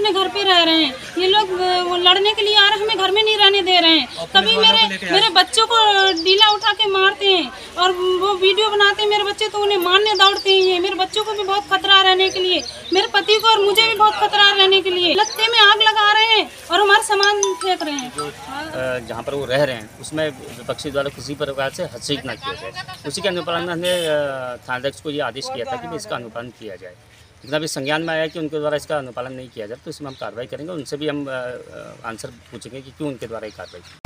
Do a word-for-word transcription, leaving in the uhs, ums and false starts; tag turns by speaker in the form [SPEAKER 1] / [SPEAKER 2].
[SPEAKER 1] अपने घर पे रह रहे हैं, ये लोग वो लड़ने के लिए आ रहे हैं, हमें घर में नहीं रहने दे रहे हैं। कभी मेरे मेरे बच्चों को डीला उठा के मारते हैं और वो वीडियो बनाते हैं मेरे बच्चे, तो उन्हें मारने दौड़ते हैं। मेरे बच्चों को भी बहुत खतरा रहने के लिए, मेरे पति को और मुझे भी बहुत खतरा रहने के लिए। लत्ते में आग लगा रहे हैं और हमारा सामान फेंक रहे हैं।
[SPEAKER 2] जहाँ पर वो रह रहे हैं उसमें विपक्षी द्वारा किसी प्रकार से हस्तक्षेप न किया जाए, उसी के अनुपालन में हमने थानाध्यक्ष को ये आदेश किया था कि इसका अनुपालन किया जाए। लेकिन अभी संज्ञान में आया कि उनके द्वारा इसका अनुपालन नहीं किया जाए, तो इसमें हम कार्रवाई करेंगे। उनसे भी हम आंसर पूछेंगे कि क्यों उनके द्वारा ये कार्रवाई की।